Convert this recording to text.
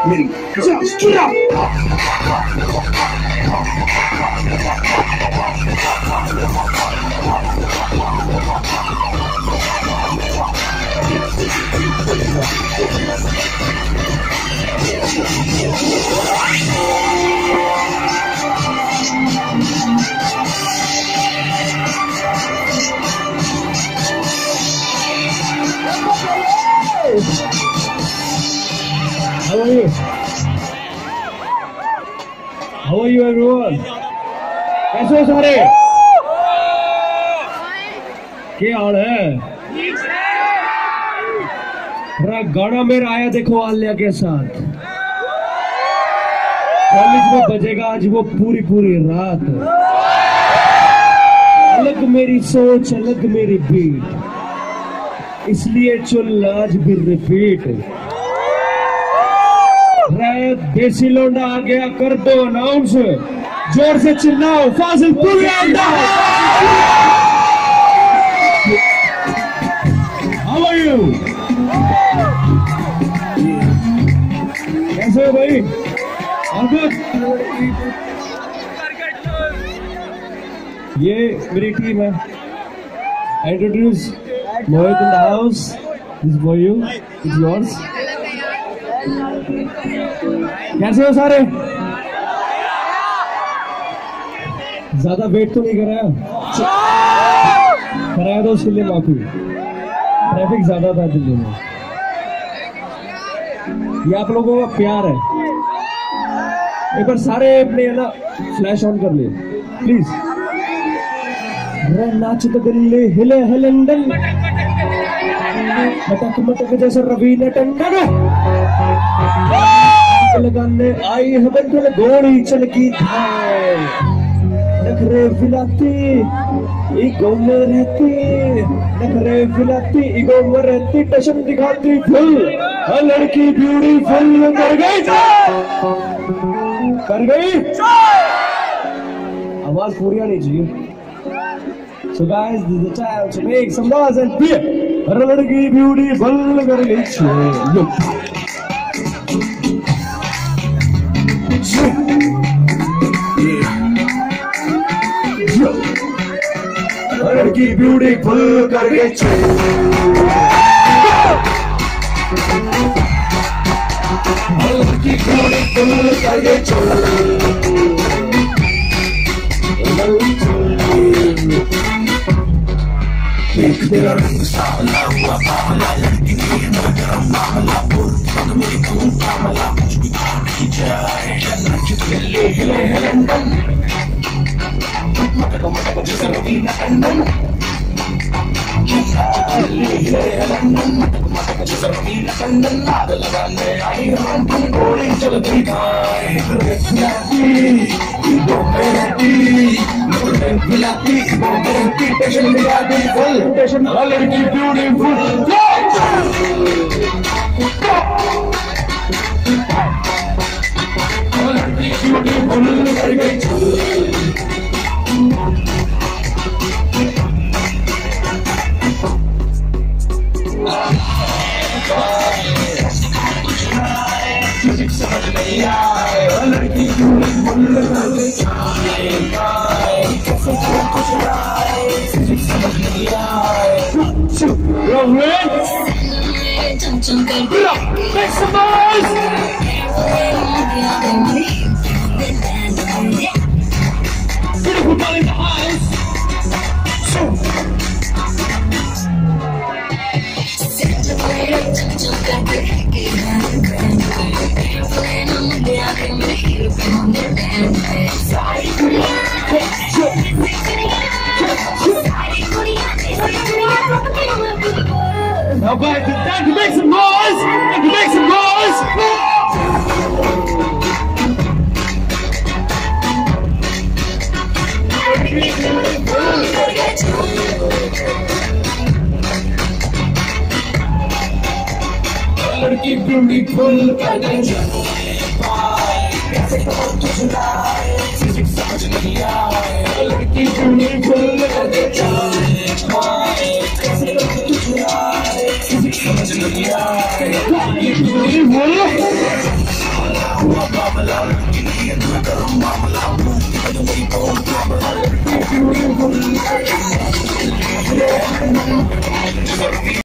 मेरी How are you? How are you everyone? कैसे हो सारे? क्या हाल है? पूरा गाना मेरा आया देखो आलिया के साथ। कॉलेज में बजेगा आज वो पूरी पूरी रात। अलग मेरी सोच अलग मेरी बीट, इसलिए चुन आज भी रिपीट। देसी लोंडा आ गया, कर दो अनाउंस, जोर से चिल्लाओ, Fazilpuria and how are you? कैसे हो भाई? ये मेरी टीम है। Introduce Mohit in the house, this for you, it's yours. कैसे हो सारे? ज्यादा वेट तो नहीं कराया? कराया तो उसके लिए माफी, ट्रैफिक ज्यादा था दिल्ली में। ये आप लोगों का प्यार है। एक बार सारे अपने है ना फ्लैश ऑन कर लिए प्लीज। नाच तो दिल्ली हिले है लंदन, मटक मटक जैसे रवीना टंडन, लगाने आई है बंधन घोड़ी चलकी धाय, नखरे फिलाती ईगो में रहती, नखरे फिलाती ईगो में रहती, टशन दिखाती फुल, लड़की ब्यूटीफुल कर गई, कर गई। आवाज पूरी आनी चाहिए। So guys, this is the time to make some noise and beer. लड़की ब्यूटीफुल कर गई। लड़की ब्यूटीफुल कर गई। लड़की ब्यूटीफुल कर गई। तेरा रंग सावला हुआ बावला, लड़की मेरी नगरम मामला, बुर्द मेरी खून कामला, कुछ भी कहा नहीं जाए, नाच दिल्ली हिले है लंदन, मटक मटक जैसे रवीना टंडन, दिल्ली हिले है लंदन, मटक मटक जैसे रवीना टंडन, नाद लगाने आई हम तुम गोली चल गई भाई, मिलाती टेंशन मिलाती फुल टेंशन, लड़की ब्यूटीफुल लड़की ब्यूटीफुल कर गई। समझ नहीं आए लड़की ब्यूटीफुल कर गई। समझ नहीं आए। Make some noise! Beautiful girl in the house. Now guys, it's time to make some noise! Time to make some noise! लड़की ब्यूटीफुल कर गई कैसे करूं तुझे लाए समझ नहीं आए लड़की ब्यूटीफुल कर गई कैसे करूं तुझे लाए समझ नहीं आए लड़की ब्यूटीफुल